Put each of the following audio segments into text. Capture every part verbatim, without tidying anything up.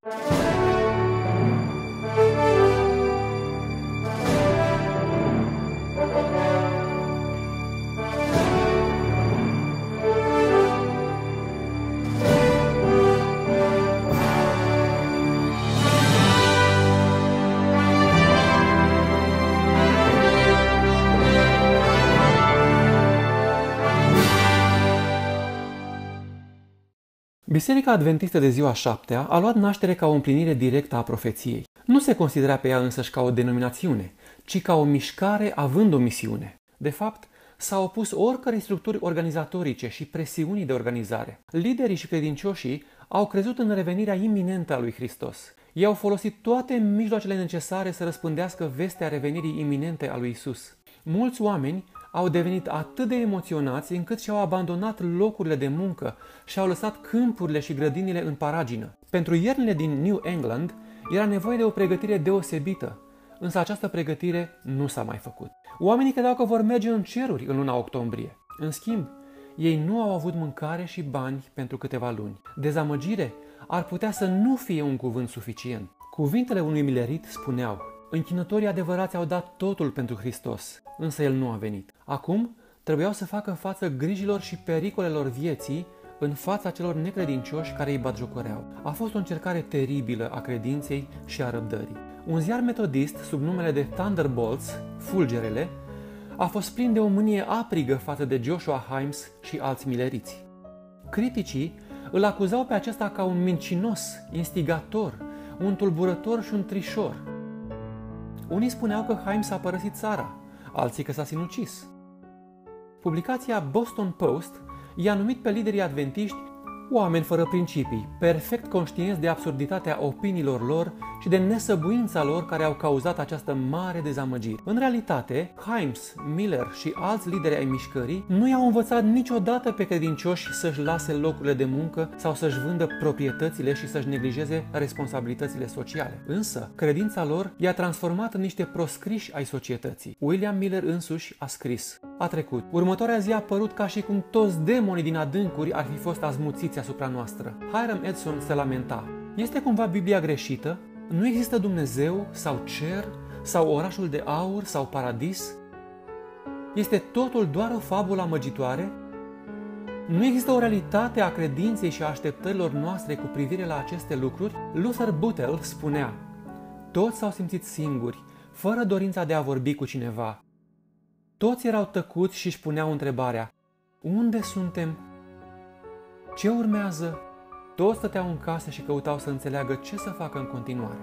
Biserica Adventistă de ziua șaptea a luat naștere ca o împlinire directă a profeției. Nu se considera pe ea însăși ca o denominațiune, ci ca o mișcare având o misiune. De fapt, s-a opus oricărei structuri organizatorice și presiunii de organizare. Liderii și credincioșii au crezut în revenirea iminentă a lui Hristos. Ei au folosit toate mijloacele necesare să răspândească vestea revenirii iminente a lui Isus. Mulți oameni au devenit atât de emoționați încât și-au abandonat locurile de muncă și au lăsat câmpurile și grădinile în paragină. Pentru iernile din New England era nevoie de o pregătire deosebită, însă această pregătire nu s-a mai făcut. Oamenii credeau că vor merge în ceruri în luna octombrie. În schimb, ei nu au avut mâncare și bani pentru câteva luni. Dezamăgire ar putea să nu fie un cuvânt suficient. Cuvintele unui milerit spuneau: închinătorii adevărați au dat totul pentru Hristos, însă El nu a venit. Acum trebuiau să facă față grijilor și pericolelor vieții în fața celor necredincioși care îi batjocoreau. A fost o încercare teribilă a credinței și a răbdării. Un ziar metodist sub numele de Thunderbolts, Fulgerele, a fost plin de o mânie aprigă față de Joshua Himes și alți mileriți. Criticii îl acuzau pe acesta ca un mincinos, instigator, un tulburător și un trișor. Unii spuneau că Himes a părăsit țara, alții că s-a sinucis. Publicația Boston Post i-a numit pe liderii adventiști oameni fără principii, perfect conștienți de absurditatea opiniilor lor și de nesăbuința lor care au cauzat această mare dezamăgire. În realitate, Himes, Miller și alți lideri ai mișcării nu i-au învățat niciodată pe credincioși să-și lase locurile de muncă sau să-și vândă proprietățile și să-și neglijeze responsabilitățile sociale. Însă, credința lor i-a transformat în niște proscriși ai societății. William Miller însuși a scris: a trecut. Următoarea zi a părut ca și cum toți demonii din adâncuri ar fi fost azmuțiți asupra noastră. Hiram Edson se lamenta: este cumva Biblia greșită? Nu există Dumnezeu sau cer sau orașul de aur sau paradis? Este totul doar o fabulă amăgitoare? Nu există o realitate a credinței și a așteptărilor noastre cu privire la aceste lucruri? Luther Buttel spunea: toți s-au simțit singuri, fără dorința de a vorbi cu cineva. Toți erau tăcuți și își puneau întrebarea: unde suntem? Ce urmează? Toți stăteau în casă și căutau să înțeleagă ce să facă în continuare.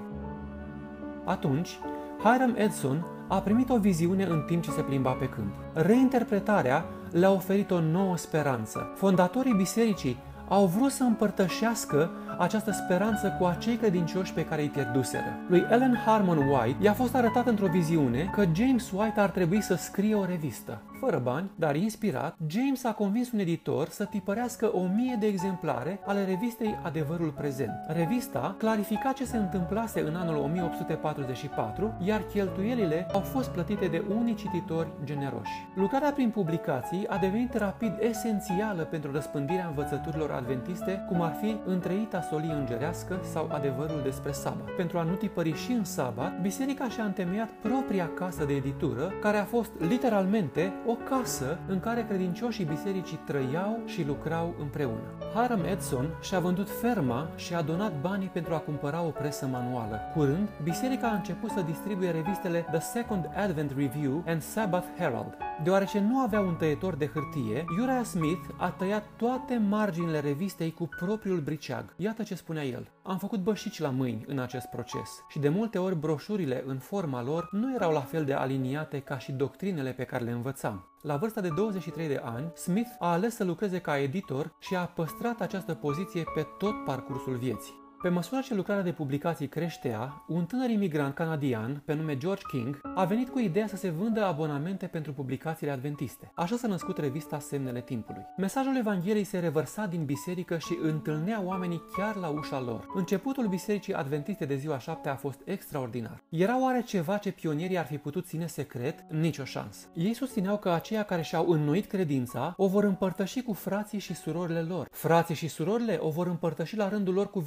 Atunci, Hiram Edson a primit o viziune în timp ce se plimba pe câmp. Reinterpretarea le-a oferit o nouă speranță. Fondatorii bisericii au vrut să împărtășească această speranță cu acei credincioși pe care îi pierduseră. Lui Ellen Harmon White i-a fost arătat într-o viziune că James White ar trebui să scrie o revistă. Fără bani, dar inspirat, James a convins un editor să tipărească o mie de exemplare ale revistei Adevărul Prezent. Revista clarifica ce se întâmplase în anul o mie opt sute patruzeci și patru, iar cheltuielile au fost plătite de unii cititori generoși. Lucrarea prin publicații a devenit rapid esențială pentru răspândirea învățăturilor adventiste, cum ar fi întreita solie îngerească sau adevărul despre sabat. Pentru a nu tipări și în sabat, biserica și-a întemeiat propria casă de editură, care a fost literalmente o casă în care credincioșii bisericii trăiau și lucrau împreună. Hiram Edson și-a vândut ferma și a donat banii pentru a cumpăra o presă manuală. Curând, biserica a început să distribuie revistele The Second Advent Review and Sabbath Herald. Deoarece nu avea un tăietor de hârtie, Uriah Smith a tăiat toate marginile revistei cu propriul briceag. Iată ce spunea el: am făcut bășici la mâini în acest proces și de multe ori broșurile în forma lor nu erau la fel de aliniate ca și doctrinele pe care le învățam. La vârsta de douăzeci și trei de ani, Smith a ales să lucreze ca editor și a păstrat această poziție pe tot parcursul vieții. Pe măsură ce lucrarea de publicații creștea, un tânăr imigrant canadian, pe nume George King, a venit cu ideea să se vândă abonamente pentru publicațiile adventiste. Așa s-a născut revista Semnele Timpului. Mesajul Evangheliei se revărsa din biserică și întâlnea oamenii chiar la ușa lor. Începutul bisericii adventiste de ziua șapte a fost extraordinar. Era oare ceva ce pionierii ar fi putut ține secret? Nicio șansă. Ei susțineau că aceia care și-au înnoit credința o vor împărtăși cu frații și surorile lor. Frații și surorile o vor împărtăși la rândul lor cu verișorii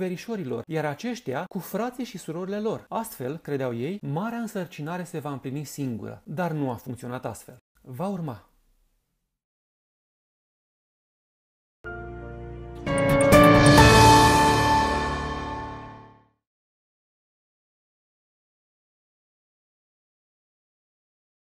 păstorilor, iar aceștia cu frații și surorile lor. Astfel, credeau ei, marea însărcinare se va împlini singură, dar nu a funcționat astfel. Va urma.